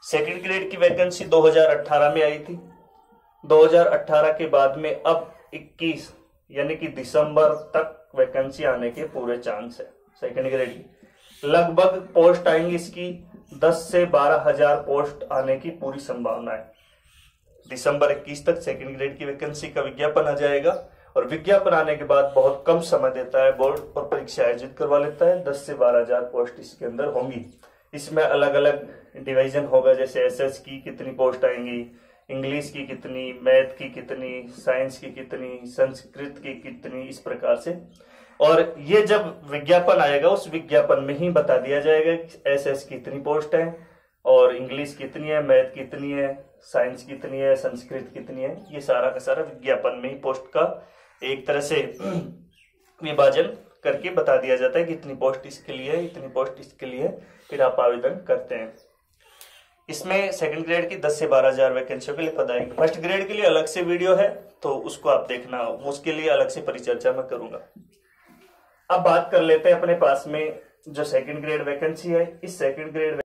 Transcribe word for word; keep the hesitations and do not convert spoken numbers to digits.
Second grade की vacancy दो हज़ार अठारह में आई थी। दो हज़ार अठारह के बाद में अब इक्कीस यानी कि दिसंबर तक वैकेंसी आने के पूरे चांस है। सेकंड ग्रेड की लगभग पोस्ट आएंगी, इसकी दस से बारह हजार पोस्ट आने की पूरी संभावना है। दिसंबर इक्कीस तक सेकंड ग्रेड की वैकेंसी का विज्ञापन आ जाएगा और विज्ञापन आने के बाद बहुत कम समय देता है बोर्ड और परीक्षा आयोजित करवा लेता है। दस से बारह हजार पोस्ट इसके अंदर होंगी। इसमें अलग अलग डिवीजन होगा, जैसे एसएस की कितनी पोस्ट आएंगी, इंग्लिश की कितनी, मैथ की कितनी, साइंस की कितनी, संस्कृत की कितनी, इस प्रकार से। और ये जब विज्ञापन आएगा उस विज्ञापन में ही बता दिया जाएगा कि एसएस की कितनी पोस्ट है और इंग्लिश कितनी है, मैथ कितनी है, साइंस कितनी है, संस्कृत कितनी है। ये सारा का सारा विज्ञापन में ही पोस्ट का एक तरह से विभाजन करके बता दिया जाता है कि इतनी पोस्ट इसके लिए है, इतनी पोस्ट इसके लिए है, फिर आप आवेदन करते हैं। इसमें सेकंड ग्रेड की दस से बारह हजार वैकेंसियों के लिए पद आएगी। फर्स्ट ग्रेड के लिए अलग से वीडियो है तो उसको आप देखना, उसके लिए अलग से परिचर्चा मैं करूंगा। अब बात कर लेते हैं अपने पास में जो सेकंड ग्रेड वैकेंसी है। इस सेकंड ग्रेड